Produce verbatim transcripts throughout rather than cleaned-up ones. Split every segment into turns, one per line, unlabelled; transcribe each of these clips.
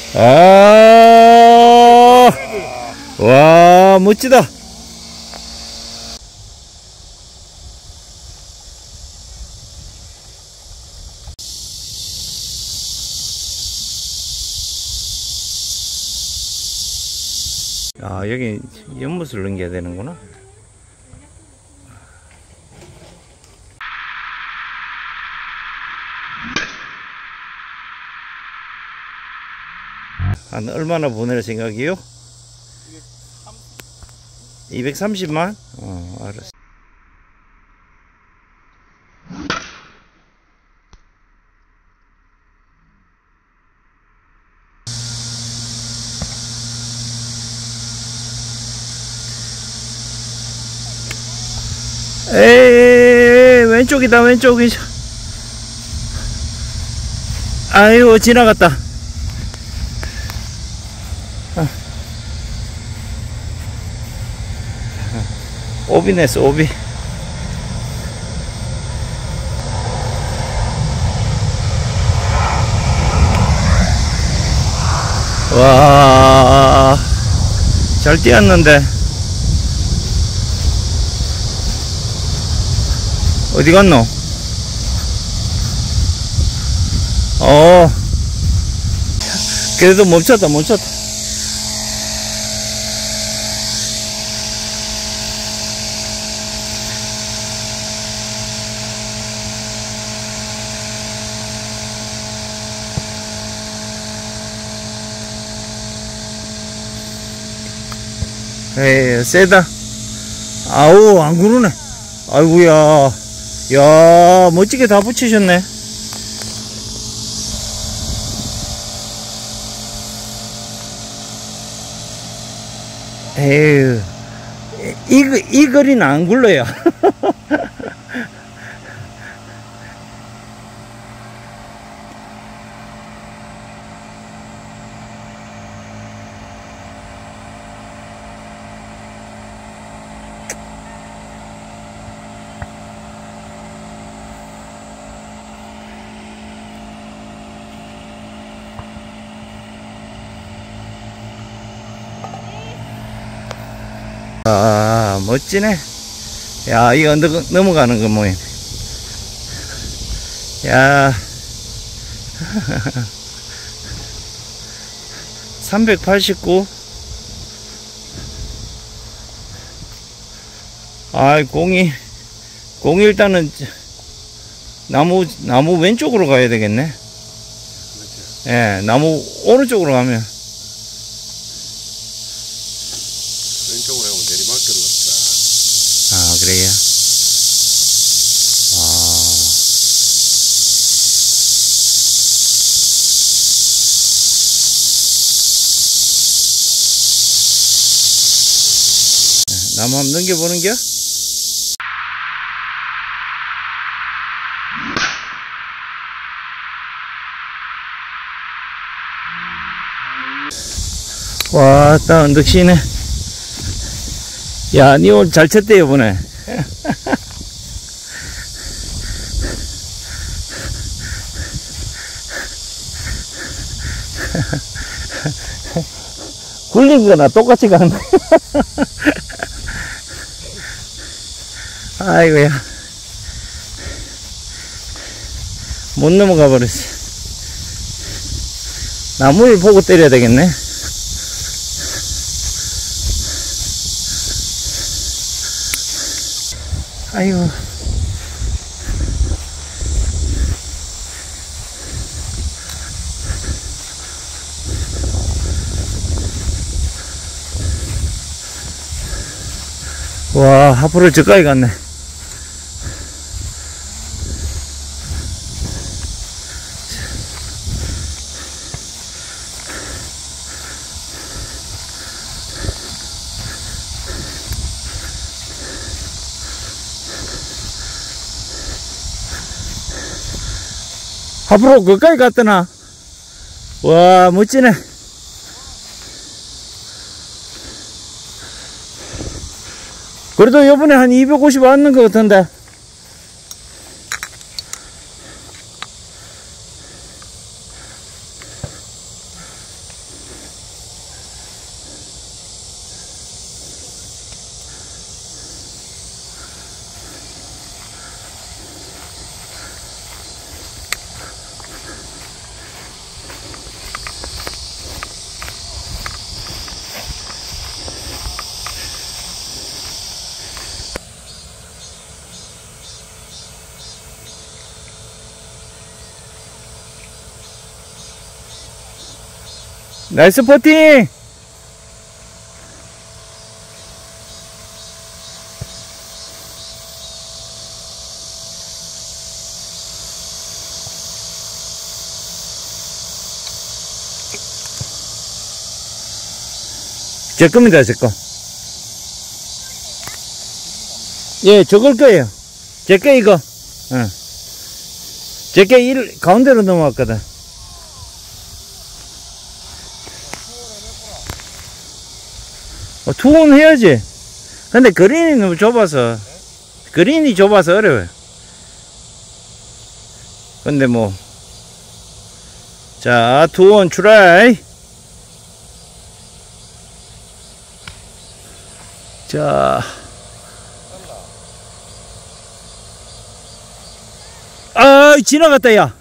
아, 와, 멋지다. 아, 여기 연못을 넘겨야 되는구나. 한 얼마나 보낼 생각이요? 이백삼십만? 어, 알았어. 에이, 왼쪽이다, 왼쪽이. 아이고, 지나갔다. 오비 냈어, 오비. 와, 잘 뛰었는데. 어디 갔노? 어, 그래도 멈췄다, 멈췄다. 에이, 세다. 아우, 안 구르네. 아이고야. 야, 멋지게 다 붙이셨네. 에휴, 이, 이 거리는 안 굴러요. 아, 멋지네. 야, 이 언덕 넘어가는 거 뭐야. 야, 삼백팔십구. 아, 공이, 공이 일단은 나무, 나무 왼쪽으로 가야 되겠네. 예, 나무 오른쪽으로 가면.
왼쪽으로 하면 내리막길로 없다.
아, 그래요? 아. 나무 한번 넘겨보는겨? 와, 딱 언덕시네. 야, 니 오늘 잘 쳤대, 이번에. 굴린 거나 똑같이 가네. 아이고야. 못 넘어가 버렸어. 나무를 보고 때려야 되겠네. 아이고. 와, 하프를 저까지 갔네. 앞으로 거기까지 갔더나. 와, 멋지네. 그래도 요번에 한 이백오십 왔는 것 같은데. 나이스 퍼팅! 제 겁니다, 제 거. 예, 저걸 거예요. 제 거, 이거. 응. 제 거 일, 가운데로 넘어왔거든. 어, 투혼 해야지. 근데 그린이 너무 좁아서. 그린이 좁아서 어려워요. 근데 뭐. 자, 투혼 트라이. 자. 아, 지나갔다, 야.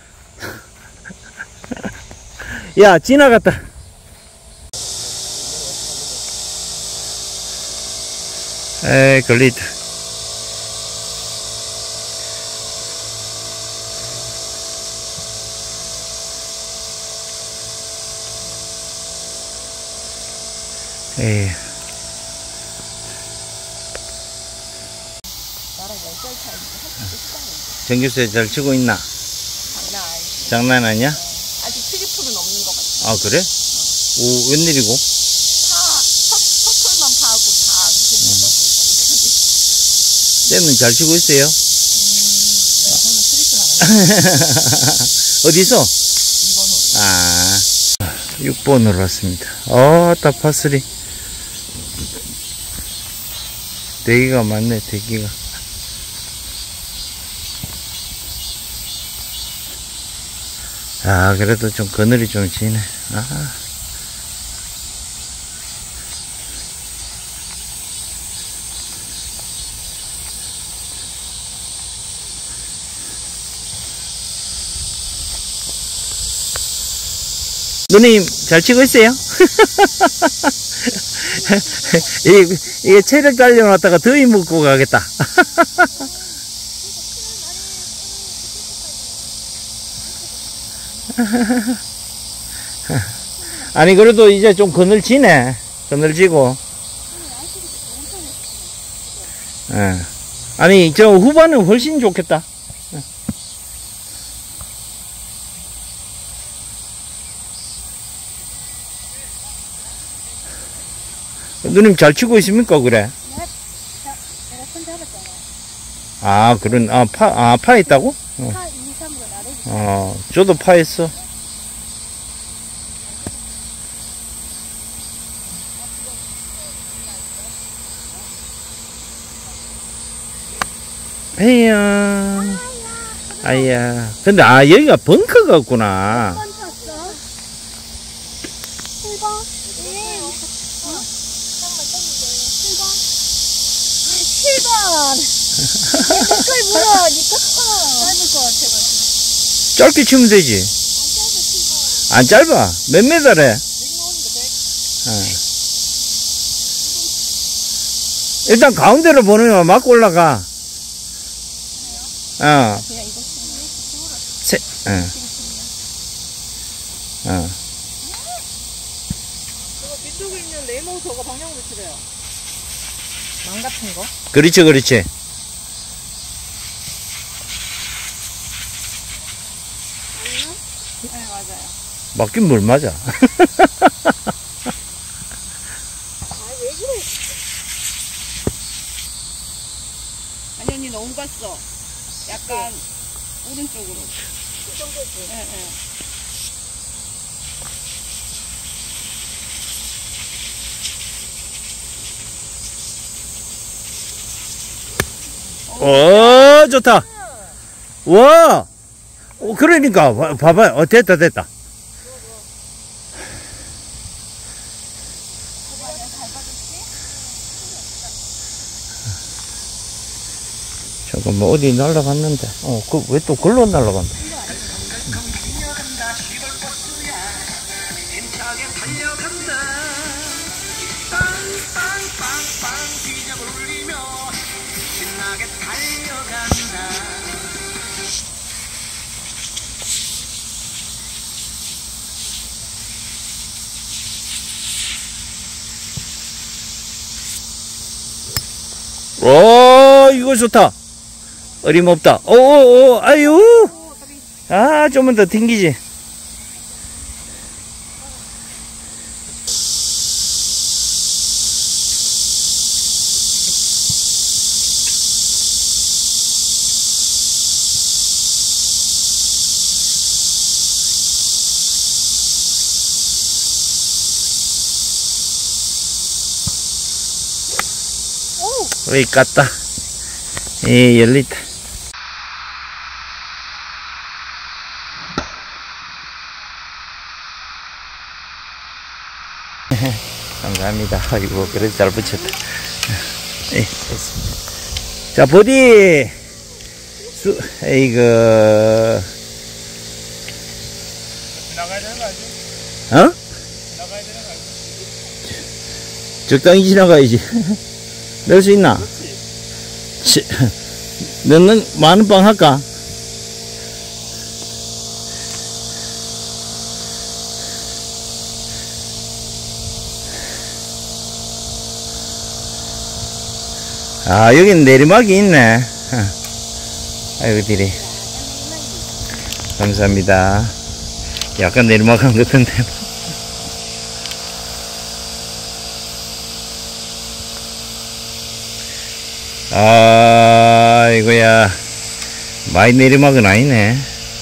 야, 지나갔다. 에이, 걸리다. 에이. 정규세 잘 치고 있나?
장난 아니지.
장난 아니야?
아직 트리플은 없는 것 같아.
아, 그래? 오, 웬일이고?
파, 첫, 첫홀만 파고 다 재밌어 보이고.
쌤은 잘 치고 있어요?
음, 네, 저는 트리플 하나.
어디서?
이 번으로.
아, 육 번으로 왔습니다. 어, 딱 파쓰리. 대기가 많네, 대기가. 아, 그래도 좀 그늘이 좀 지네. 아. 누님, 잘 치고 있어요? 이게, 이게 체력 달려놨다가 더위 먹고 가겠다. 아니, 그래도 이제 좀 그늘지네. 그늘지고. 예. 아니, 저 후반은 훨씬 좋겠다. 누님 잘 치고 있습니까, 그래?
내가 손 잡았잖아.
아, 그런, 아, 파, 아, 파 있다고? 어,
파 이, 삼으로 나르지.
어, 저도 파 했어. 에이야. 아이야. 근데, 아, 여기가 벙커가 없구나.
번 쳤어? 칠 번? 네. 어? 칠 번. 니꺼 물어, 니꺼 쳐. 짧을 것 같아가지고.
짧게 치면 되지. 안 짧아. 몇 메달에? 어. 일단 가운데로 보내면 막 올라가. 어.
그냥 이거
세, 어. 어.
저거 뒤쪽에 있는 네모 저거 방향으로 치래요. 망 같은 거?
그렇지, 그렇지.
네, 맞아요.
맞긴 뭘 맞아.
아, 왜 그래? 아니, 언니 너무 갔어. 약간 오른쪽으로. 이 정도지? 예, 예.
오, 좋다. 와. 어, 그러니까, 봐- 봐봐요. 어, 됐다, 됐다. 잠깐, 뭐, 어디 날아갔는데. 어, 그, 왜 또 글로 날아간다. 오, 이거 좋다. 어림없다. 오오오, 아유. 아, 좀만 더 튕기지. 왜 깠다. 예, 열리다. 감사합니다. 아이고, 그래도 잘 붙였다. 예, 됐습니다. 자, 버디. 수, 에이그.
나가야 되는 거 아니지?
어?
나가야 되는 거 아니지?
적당히 지나가야지. 넣을 수 있나? 치, 넣는, 많은 빵 할까? 아, 여긴 내리막이 있네. 아이고, 디리. 감사합니다. 약간 내리막 한 것 같은데. 아, 이거야. 많이 내리막은 아니네.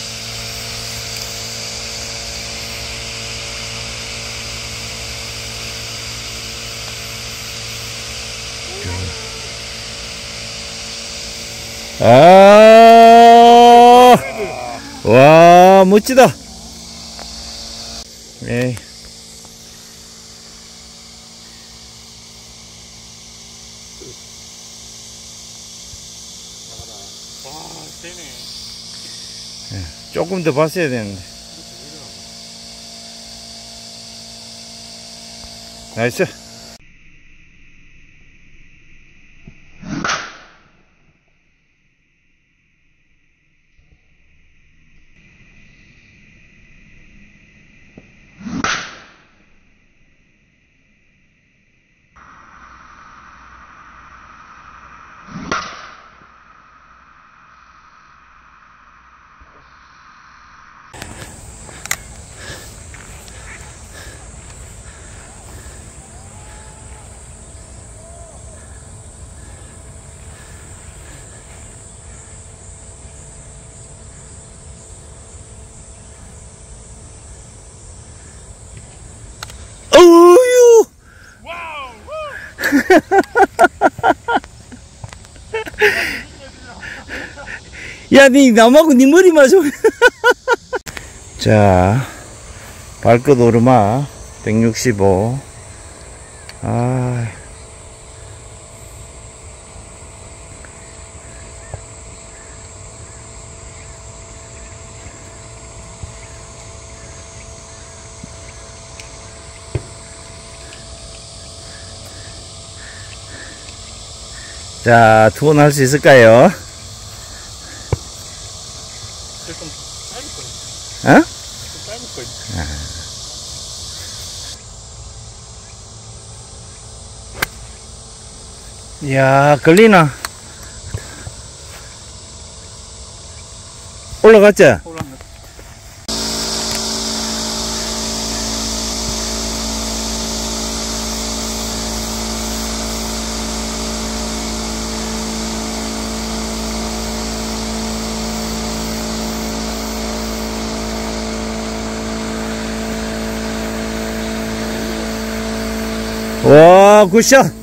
아, 와, 멋지다. 네.
와, 세네.
조금 더 봤어야 되는데. 나이스. 어유.
와우!
야, 니 남하고 니 머리 맞아. 자, 발끝 오르막 백육십오. 아. 자, 투혼 할 수 있을까요?
좀 짧을 거야.
어?
좀 짧을 거야.
이야, 걸리나? 올라갔지?
올라가.
와, 굿샷!